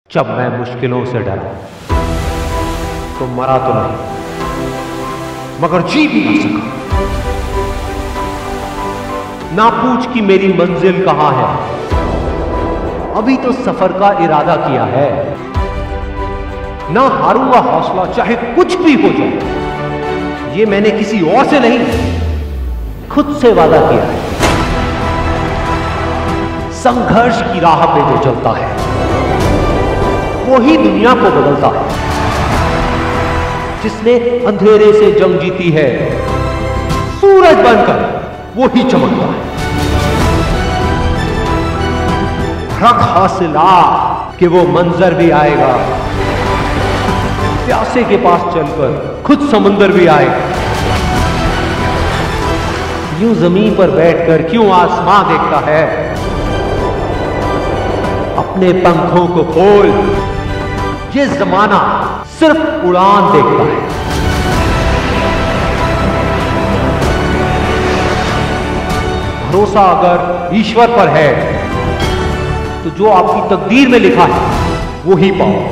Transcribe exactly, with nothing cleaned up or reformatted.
जब मैं मुश्किलों से डरा तो मरा तो नहीं मगर जी भी ना सका। ना पूछ कि मेरी मंजिल कहां है, अभी तो सफर का इरादा किया है। ना हारूंगा हौसला चाहे कुछ भी हो जाए, ये मैंने किसी और से नहीं खुद से वादा किया है। संघर्ष की राह पे जो चलता है वो ही दुनिया को बदलता है। जिसने अंधेरे से जंग जीती है, सूरज बनकर वो ही चमकता है। रख हासिला कि वो मंजर भी आएगा, प्यासे के पास चलकर खुद समुंदर भी आएगा। यूं जमीन पर बैठकर क्यों आसमां देखता है, अपने पंखों को खोल, ये जमाना सिर्फ उड़ान देखता है। भरोसा अगर ईश्वर पर है तो जो आपकी तकदीर में लिखा है वो ही पाओ।